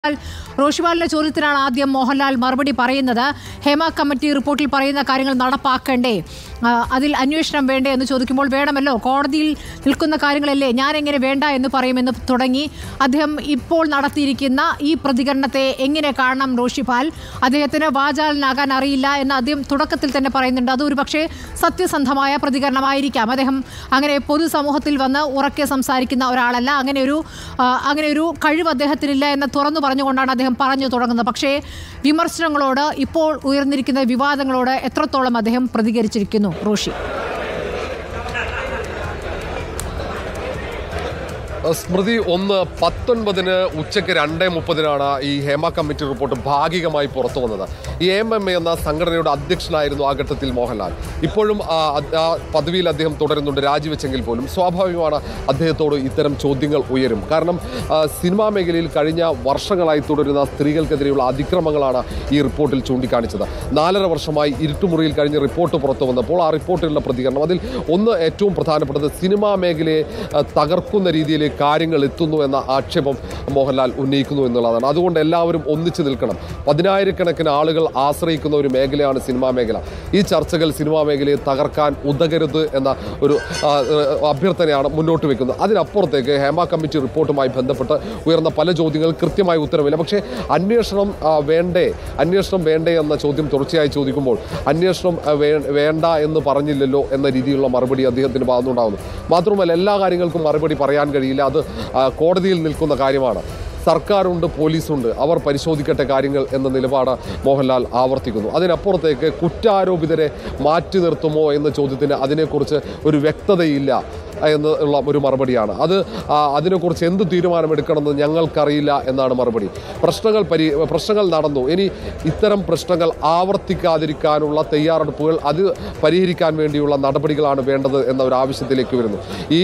റോഷിപാലിന്റെ ചോദ്യത്തിനാണ് ആദ്യം മോഹൻലാൽ മറുപടി പറയുന്നത്. ഹേമ കമ്മിറ്റി റിപ്പോർട്ടിൽ പറയുന്ന കാര്യങ്ങൾ നടപ്പാക്കണ്ടേ, അതിൽ അന്വേഷണം വേണ്ടേ എന്ന് ചോദിക്കുമ്പോൾ വേണമല്ലോ, കോടതിയിൽ നിൽക്കുന്ന കാര്യങ്ങളല്ലേ, ഞാൻ എങ്ങനെ വേണ്ട എന്ന് പറയുമെന്ന് തുടങ്ങി അദ്ദേഹം ഇപ്പോൾ നടത്തിയിരിക്കുന്ന ഈ പ്രതികരണത്തെ എങ്ങനെ കാണണം റോഷിപാൽ? അദ്ദേഹത്തിന് വാചാലനാകാൻ അറിയില്ല എന്ന് അദ്ദേഹം തുടക്കത്തിൽ തന്നെ പറയുന്നുണ്ട്. അതൊരു പക്ഷേ സത്യസന്ധമായ പ്രതികരണമായിരിക്കാം. അദ്ദേഹം അങ്ങനെ പൊതുസമൂഹത്തിൽ വന്ന് ഉറക്കെ സംസാരിക്കുന്ന ഒരാളല്ല. അങ്ങനെ ഒരു കഴിവ് അദ്ദേഹത്തിനില്ല എന്ന് തുറന്നു പറഞ്ഞുകൊണ്ടാണ് അദ്ദേഹം പറഞ്ഞു തുടങ്ങുന്നത്. പക്ഷേ വിമർശനങ്ങളോട്, ഇപ്പോൾ ഉയർന്നിരിക്കുന്ന വിവാദങ്ങളോട് എത്രത്തോളം അദ്ദേഹം പ്രതികരിച്ചിരിക്കുന്നു റോഷി? സ്മൃതി, 19 ഉച്ചയ്ക്ക് 2:30 ഈ ഹേമ കമ്മിറ്റി റിപ്പോർട്ട് ഭാഗികമായി പുറത്തു വന്നത്. ഈ AMMA എന്ന സംഘടനയുടെ അധ്യക്ഷനായിരുന്നു ആ ഘട്ടത്തിൽ മോഹൻലാൽ. ഇപ്പോഴും ആ പദവിയിൽ അദ്ദേഹം തുടരുന്നുണ്ട്, രാജിവെച്ചെങ്കിൽ പോലും സ്വാഭാവികമാണ് അദ്ദേഹത്തോട് ഇത്തരം ചോദ്യങ്ങൾ ഉയരും. കാരണം സിനിമാ മേഖലയിൽ കഴിഞ്ഞ വർഷങ്ങളായി തുടരുന്ന സ്ത്രീകൾക്കെതിരെയുള്ള അതിക്രമങ്ങളാണ് ഈ റിപ്പോർട്ടിൽ ചൂണ്ടിക്കാണിച്ചത്. 4.5 വർഷമായി ഇരുട്ടുമുറിയിൽ കഴിഞ്ഞ റിപ്പോർട്ട് പുറത്തു വന്നപ്പോൾ ആ റിപ്പോർട്ടിലുള്ള പ്രതികരണം, അതിൽ ഏറ്റവും പ്രധാനപ്പെട്ടത് സിനിമാ മേഖലയെ തകർക്കുന്ന രീതിയിൽ കാര്യങ്ങൾ എത്തുന്നു എന്ന ആക്ഷേപം മോഹൻലാൽ ഉന്നയിക്കുന്നു എന്നുള്ളതാണ്. അതുകൊണ്ട് എല്ലാവരും ഒന്നിച്ചു നിൽക്കണം. 10,000-കണക്കിന് ആളുകൾ ആശ്രയിക്കുന്ന ഒരു മേഖലയാണ് സിനിമാ മേഖല. ഈ ചർച്ചകൾ സിനിമാ മേഖലയെ തകർക്കാൻ ഉതകരുത് എന്ന ഒരു അഭ്യർത്ഥനയാണ് മുന്നോട്ട് വെക്കുന്നത്. അതിനപ്പുറത്തേക്ക് ഹേമ കമ്മിറ്റി റിപ്പോർട്ടുമായി ബന്ധപ്പെട്ട് ഉയർന്ന പല ചോദ്യങ്ങൾ കൃത്യമായ ഉത്തരവില്ല. പക്ഷേ അന്വേഷണം വേണ്ടേ എന്ന ചോദ്യം തുടർച്ചയായി ചോദിക്കുമ്പോൾ അന്വേഷണം വേണ്ട എന്ന് പറഞ്ഞില്ലല്ലോ എന്ന രീതിയിലുള്ള മറുപടി അദ്ദേഹത്തിന് ഭാഗത്തുനിന്നുണ്ടാകുന്നു. മാത്രമല്ല, എല്ലാ കാര്യങ്ങൾക്കും മറുപടി പറയാൻ കഴിയില്ല. അത് കോടതിയിൽ നിൽക്കുന്ന കാര്യമാണ്. സർക്കാരുണ്ട്, പോലീസുണ്ട്, അവർ പരിശോധിക്കട്ടെ കാര്യങ്ങൾ എന്ന നിലപാട് മോഹൻലാൽ ആവർത്തിക്കുന്നു. അതിനപ്പുറത്തേക്ക് കുറ്റാരോപിതരെ മാറ്റി നിർത്തുമോ എന്ന ചോദ്യത്തിന് അതിനെക്കുറിച്ച് ഒരു വ്യക്തതയില്ല എന്നുള്ള ഒരു മറുപടിയാണ്. അതിനെക്കുറിച്ച് എന്ത് തീരുമാനമെടുക്കണമെന്ന് ഞങ്ങൾക്കറിയില്ല എന്നാണ് മറുപടി. പ്രശ്നങ്ങൾ നടന്നു, ഇനി ഇത്തരം പ്രശ്നങ്ങൾ ആവർത്തിക്കാതിരിക്കാനുള്ള തയ്യാറെടുപ്പുകൾ, അത് പരിഹരിക്കാൻ വേണ്ടിയുള്ള നടപടികളാണ് വേണ്ടത് എന്ന ഒരു ആവശ്യത്തിലേക്ക് വരുന്നു.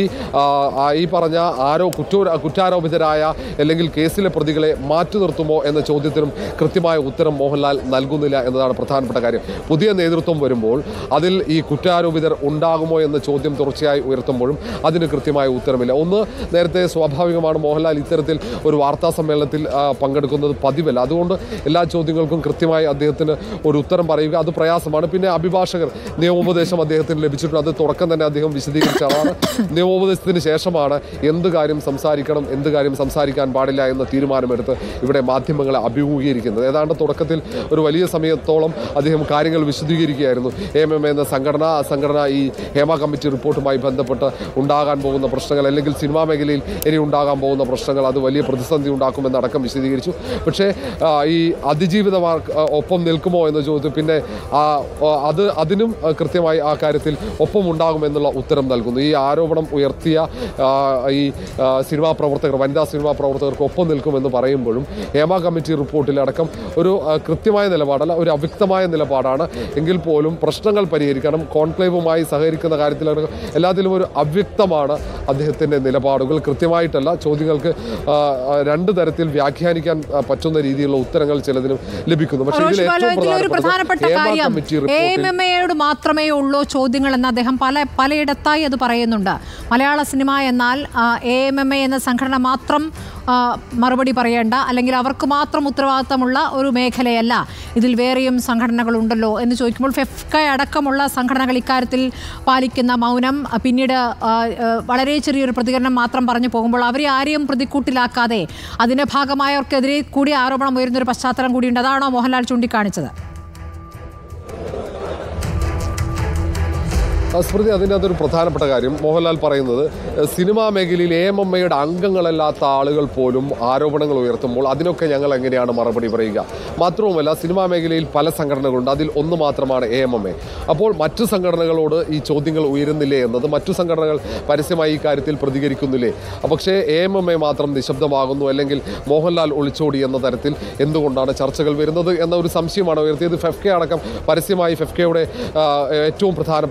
ഈ പറഞ്ഞ കുറ്റാരോപിതരായ അല്ലെങ്കിൽ കേസിലെ പ്രതികളെ മാറ്റി നിർത്തുമോ എന്ന ചോദ്യത്തിനും കൃത്യമായ ഉത്തരം മോഹൻലാൽ നൽകുന്നില്ല എന്നതാണ് പ്രധാനപ്പെട്ട കാര്യം. പുതിയ നേതൃത്വം വരുമ്പോൾ അതിൽ ഈ കുറ്റാരോപിതർ ഉണ്ടാകുമോ എന്ന ചോദ്യം തുടർച്ചയായി ഉയർത്തുമ്പോഴും അതിന് കൃത്യമായ ഉത്തരമില്ല. നേരത്തെ സ്വാഭാവികമാണ് മോഹൻലാൽ ഇത്തരത്തിൽ ഒരു വാർത്താ സമ്മേളനത്തിൽ പങ്കെടുക്കുന്നത് പതിവല്ല. അതുകൊണ്ട് എല്ലാ ചോദ്യങ്ങൾക്കും കൃത്യമായി അദ്ദേഹത്തിന് ഒരു ഉത്തരം പറയുക അത് പ്രയാസമാണ്. പിന്നെ അഭിഭാഷകർ നിയമോപദേശം അദ്ദേഹത്തിന് ലഭിച്ചിട്ടുണ്ട്. അത് തുടക്കം തന്നെ അദ്ദേഹം വിശദീകരിച്ചതാണ്. നിയമോപദേശത്തിന് ശേഷമാണ് എന്ത് കാര്യം സംസാരിക്കണം, എന്ത് കാര്യം സംസാരിക്കാൻ പാടില്ല എന്ന തീരുമാനമെടുത്ത് ഇവിടെ മാധ്യമങ്ങളെ അഭിമുഖീകരിക്കുന്നത്. ഏതാണ്ട് തുടക്കത്തിൽ ഒരു വലിയ സമയത്തോളം അദ്ദേഹം കാര്യങ്ങൾ വിശദീകരിക്കുകയായിരുന്നു. AMMA എന്ന സംഘടന ഈ ഹേമ കമ്മിറ്റി റിപ്പോർട്ടുമായി ബന്ധപ്പെട്ട് ഉണ്ടാകാൻ പോകുന്ന പ്രശ്നങ്ങൾ, അല്ലെങ്കിൽ സിനിമാ മേഖലയിൽ ഇനി ഉണ്ടാകാൻ പോകുന്ന പ്രശ്നങ്ങൾ, അത് വലിയ പ്രതിസന്ധി ഉണ്ടാക്കുമെന്നടക്കം വിശദീകരിച്ചു. പക്ഷേ ഈ അതിജീവിത ഒപ്പം നിൽക്കുമോ എന്ന ചോദ്യം പിന്നെ അതിനും കൃത്യമായി ആ കാര്യത്തിൽ ഒപ്പം ഉണ്ടാകുമെന്നുള്ള ഉത്തരം നൽകുന്നു. ഈ ആരോപണം ഉയർത്തിയ ഈ സിനിമാ പ്രവർത്തകർ, വനിതാ സിനിമാ പ്രവർത്തകർക്ക് ഒപ്പം നിൽക്കുമെന്ന് പറയുമ്പോഴും ഹേമ കമ്മിറ്റി റിപ്പോർട്ടിലടക്കം ഒരു കൃത്യമായ നിലപാടല്ല, ഒരു അവ്യക്തമായ നിലപാടാണ്. എങ്കിൽ പോലും പ്രശ്നങ്ങൾ പരിഹരിക്കണം, കോൺക്ലേവുമായി സഹകരിക്കുന്ന കാര്യത്തിലടക്കം എല്ലാത്തിലും ഒരു അവ്യക്തമാണ് അദ്ദേഹത്തിൻ്റെ നിലപാടുകൾ. കൃത്യമായിട്ടല്ല, ചോദ്യങ്ങൾക്ക് 2 തരത്തിൽ വ്യാഖ്യാനിക്കാൻ പറ്റുന്ന രീതിയിലുള്ള ഉത്തരങ്ങൾ ചിലതിനും ലഭിക്കുന്നു. പക്ഷേ ഇതിൽ ഏറ്റവും പ്രധാനപ്പെട്ട കാര്യം AMMAയോട് മാത്രമേ ഉള്ളൂ ചോദ്യങ്ങൾ എന്ന് അദ്ദേഹം പലയിടത്തായി അത് പറയുന്നുണ്ട്. മലയാള സിനിമ എന്നാൽ AMMA എന്ന സംഘടന മാത്രം മറുപടി പറയേണ്ട, അല്ലെങ്കിൽ അവർക്ക് മാത്രം ഉത്തരവാദിത്തമുള്ള ഒരു മേഖലയല്ല, ഇതിൽ വേറെയും സംഘടനകളുണ്ടല്ലോ എന്ന് ചോദിക്കുമ്പോൾ ഫെഫ്ക അടക്കമുള്ള സംഘടനകൾ ഇക്കാര്യത്തിൽ പാലിക്കുന്ന മൗനം, പിന്നീട് വളരെ ചെറിയൊരു പ്രതികരണം മാത്രം പറഞ്ഞു പോകുമ്പോൾ അവരെ ആരെയും പ്രതിക്കൂട്ടിലാക്കാതെ അതിൻ്റെ ഭാഗമായവർക്കെതിരെ കൂടി ആരോപണം ഉയരുന്നൊരു പശ്ചാത്തലം കൂടിയുണ്ട്. അതാണോ മോഹൻലാൽ ചൂണ്ടിക്കാണിച്ചത്? സ്മൃതി, അതിൻ്റെ അതൊരു പ്രധാനപ്പെട്ട കാര്യം മോഹൻലാൽ പറയുന്നത്, സിനിമാ മേഖലയിൽ AMMAയുടെ അംഗങ്ങളല്ലാത്ത ആളുകൾ പോലും ആരോപണങ്ങൾ ഉയർത്തുമ്പോൾ അതിനൊക്കെ ഞങ്ങൾ എങ്ങനെയാണ് മറുപടി പറയുക? മാത്രവുമല്ല, സിനിമാ മേഖലയിൽ പല സംഘടനകളുണ്ട്, അതിൽ ഒന്ന് മാത്രമാണ് AMMA. അപ്പോൾ മറ്റു സംഘടനകളോട് ഈ ചോദ്യങ്ങൾ ഉയരുന്നില്ലേ എന്നത്, മറ്റു സംഘടനകൾ പരസ്യമായി ഈ കാര്യത്തിൽ പ്രതികരിക്കുന്നില്ലേ? പക്ഷേ AMMA മാത്രം നിശബ്ദമാകുന്നു, അല്ലെങ്കിൽ മോഹൻലാൽ ഒളിച്ചോടി എന്ന തരത്തിൽ എന്തുകൊണ്ടാണ് ചർച്ചകൾ വരുന്നത് എന്ന ഒരു സംശയമാണ് ഉയർത്തിയത്. ഫെഫ്ക അടക്കം പരസ്യമായി ഫെഫ്കയുടെ ഏറ്റവും പ്രധാനപ്പെട്ട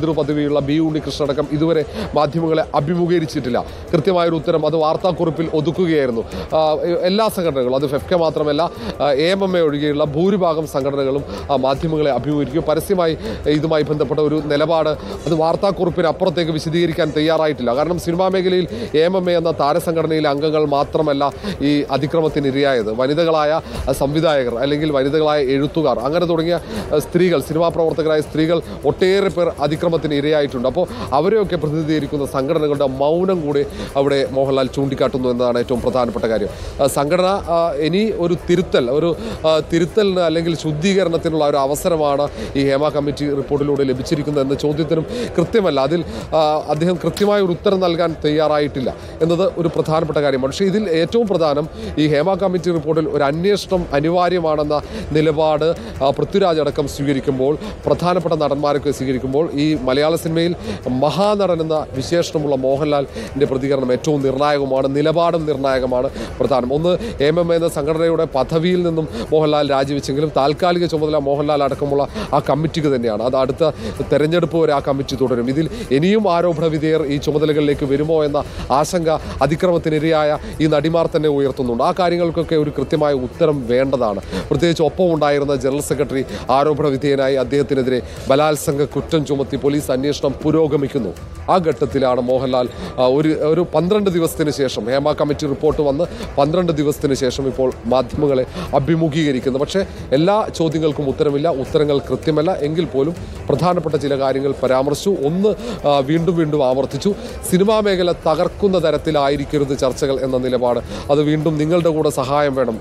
നേതൃപദവിയുള്ള ബി ഉണ്ണികൃഷ്ണൻ അടക്കം ഇതുവരെ മാധ്യമങ്ങളെ അഭിമുഖീകരിച്ചിട്ടില്ല. കൃത്യമായൊരു ഉത്തരം അത് വാർത്താക്കുറിപ്പിൽ ഒതുക്കുകയായിരുന്നു. എല്ലാ സംഘടനകളും, അത് ഫെഫ്ക മാത്രമല്ല AMMA ഒഴികെയുള്ള ഭൂരിഭാഗം സംഘടനകളും മാധ്യമങ്ങളെ അഭിമുഖീകരിക്കും. പരസ്യമായി ഇതുമായി ബന്ധപ്പെട്ട ഒരു നിലപാട് അത് വാർത്താക്കുറിപ്പിന് അപ്പുറത്തേക്ക് വിശദീകരിക്കാൻ തയ്യാറായിട്ടില്ല. കാരണം സിനിമാ മേഖലയിൽ AMMA എന്ന താരസംഘടനയിലെ അംഗങ്ങൾ മാത്രമല്ല ഈ അതിക്രമത്തിന് ഇരയായത്. വനിതകളായ സംവിധായകർ അല്ലെങ്കിൽ വനിതകളായ എഴുത്തുകാർ അങ്ങനെ തുടങ്ങിയ സ്ത്രീകൾ, സിനിമാ പ്രവർത്തകരായ സ്ത്രീകൾ ഒട്ടേറെ പേർ അതിക്രമത്തിന് ഇരയായിട്ടുണ്ട്. അപ്പോൾ അവരെയൊക്കെ പ്രതിനിധീകരിക്കുന്ന സംഘടനകളുടെ മൗനം കൂടി അവിടെ മോഹൻലാൽ ചൂണ്ടിക്കാട്ടുന്നു എന്നതാണ് ഏറ്റവും പ്രധാനപ്പെട്ട കാര്യം. സംഘടന ഇനി ഒരു തിരുത്തലിന് അല്ലെങ്കിൽ ശുദ്ധീകരണത്തിനുള്ള ഒരു അവസരമാണ് ഈ ഹേമ കമ്മിറ്റി റിപ്പോർട്ടിലൂടെ ലഭിച്ചിരിക്കുന്നത് എന്ന ചോദ്യത്തിനും കൃത്യമല്ല. അതിൽ അദ്ദേഹം കൃത്യമായ ഒരു ഉത്തരം നൽകാൻ തയ്യാറായിട്ടില്ല എന്നത് ഒരു പ്രധാനപ്പെട്ട കാര്യമാണ്. പക്ഷേ ഇതിൽ ഏറ്റവും പ്രധാനം ഈ ഹേമ കമ്മിറ്റി റിപ്പോർട്ടിൽ ഒരു അന്വേഷണം അനിവാര്യമാണെന്ന നിലപാട് പൃഥ്വിരാജ് അടക്കം സ്വീകരിക്കുമ്പോൾ, പ്രധാനപ്പെട്ട നടന്മാരൊക്കെ സ്വീകരിക്കുമ്പോൾ ഈ മലയാള സിനിമയിൽ മഹാനടൻ എന്ന വിശേഷണമുള്ള മോഹൻലാലിൻ്റെ പ്രതികരണം ഏറ്റവും നിർണായകമാണ്. നിലപാടും നിർണായകമാണ്. പ്രധാനം ഒന്ന്, AMMA എന്ന സംഘടനയുടെ പദവിയിൽ നിന്നും മോഹൻലാൽ രാജിവെച്ചെങ്കിലും താൽക്കാലിക ചുമതല മോഹൻലാൽ അടക്കമുള്ള ആ കമ്മിറ്റിക്ക് തന്നെയാണ്. അത് അടുത്ത തെരഞ്ഞെടുപ്പ് വരെ ആ കമ്മിറ്റി തുടരും. ഇതിൽ ഇനിയും ആരോപണ വിധേയർ ഈ ചുമതലകളിലേക്ക് വരുമോ എന്ന ആശങ്ക അതിക്രമത്തിനിരയായ ഈ നടിമാർ തന്നെ ഉയർത്തുന്നുണ്ട്. ആ കാര്യങ്ങൾക്കൊക്കെ ഒരു കൃത്യമായ ഉത്തരം വേണ്ടതാണ്. പ്രത്യേകിച്ച് ഒപ്പം ഉണ്ടായിരുന്ന ജനറൽ സെക്രട്ടറി ആരോപണ വിധേയനായി അദ്ദേഹത്തിനെതിരെ ബലാത്സംഗ കുറ്റം ചുമത്തി പോലീസ് അന്വേഷണം പുരോഗമിക്കുന്നു. ആ ഘട്ടത്തിലാണ് മോഹൻലാൽ ഒരു 12 ദിവസത്തിന് ശേഷം, ഹേമ കമ്മിറ്റി റിപ്പോർട്ട് വന്ന് 12 ദിവസത്തിന് ശേഷം ഇപ്പോൾ മാധ്യമങ്ങളെ അഭിമുഖീകരിക്കുന്നത്. പക്ഷേ എല്ലാ ചോദ്യങ്ങൾക്കും ഉത്തരമില്ല, ഉത്തരങ്ങൾ കൃത്യമല്ല. എങ്കിൽ പോലും പ്രധാനപ്പെട്ട ചില കാര്യങ്ങൾ പരാമർശിച്ചു. ഒന്ന് വീണ്ടും ആവർത്തിച്ചു, സിനിമാ മേഖല തകർക്കുന്ന തരത്തിലായിരിക്കരുത് ചർച്ചകൾ എന്ന നിലപാട്. അത് വീണ്ടും നിങ്ങളുടെ കൂടെ സഹായം വേണം.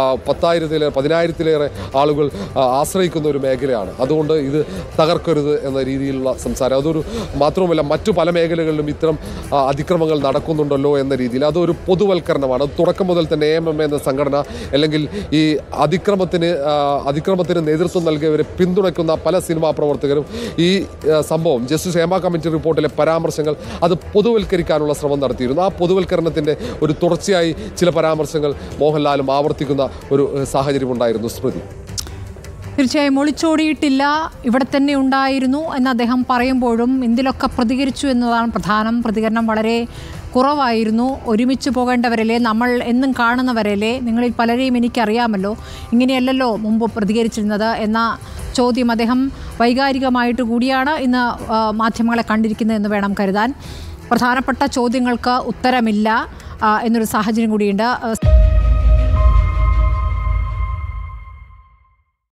10,000-15,000 ആളുകൾ ആശ്രയിക്കുന്ന ഒരു മേഖലയാണ്. അതുകൊണ്ട് ഇത് തകർക്കരുത് എന്ന രീതിയിലുള്ള സംസാരം. അതൊരു മാത്രവുമല്ല, മറ്റു പല മേഖലകളിലും ഇത്തരം അതിക്രമങ്ങൾ നടക്കുന്നുണ്ടല്ലോ എന്ന രീതിയിൽ അതൊരു പൊതുവൽക്കരണമാണ്. തുടക്കം മുതൽ തന്നെ AMMA എന്ന സംഘടന അല്ലെങ്കിൽ ഈ അതിക്രമത്തിന് നേതൃത്വം നൽകിയവരെ പിന്തുണയ്ക്കുന്ന പല സിനിമാ പ്രവർത്തകരും ഈ സംഭവം ജസ്റ്റിസ് ഹേമ കമ്മിറ്റി റിപ്പോർട്ടിലെ പരാമർശങ്ങൾ അത് പൊതുവൽക്കരിക്കാനുള്ള ശ്രമം നടത്തിയിരുന്നു. ആ പൊതുവൽക്കരണത്തിൻ്റെ ഒരു തുടർച്ചയായി ചില പരാമർശങ്ങൾ മോഹൻലാലും ആവർത്തിക്കുന്ന ഒരു സാഹചര്യമുണ്ടായിരുന്നു. സ്മൃതി, തീർച്ചയായും ഒളിച്ചോടിയിട്ടില്ല, ഇവിടെ തന്നെ ഉണ്ടായിരുന്നു എന്ന് അദ്ദേഹം പറയുമ്പോഴും ഇതിലൊക്കെ പ്രതികരിച്ചു എന്നതാണ് പ്രധാനം. പ്രതികരണം വളരെ കുറവായിരുന്നു. ഒരുമിച്ച് പോകേണ്ടവരല്ലേ, നമ്മൾ എന്നും കാണുന്നവരല്ലേ, നിങ്ങളിൽ പലരെയും എനിക്കറിയാമല്ലോ, ഇങ്ങനെയല്ലല്ലോ മുമ്പ് പ്രതികരിച്ചിരുന്നത് എന്ന ചോദ്യം അദ്ദേഹം വൈകാരികമായിട്ട് കൂടിയാണ് ഇന്ന് മാധ്യമങ്ങളെ കണ്ടിരിക്കുന്നത് എന്ന് വേണം കരുതാൻ. പ്രധാനപ്പെട്ട ചോദ്യങ്ങൾക്ക് ഉത്തരമില്ല എന്നൊരു സാഹചര്യം കൂടിയുണ്ട്.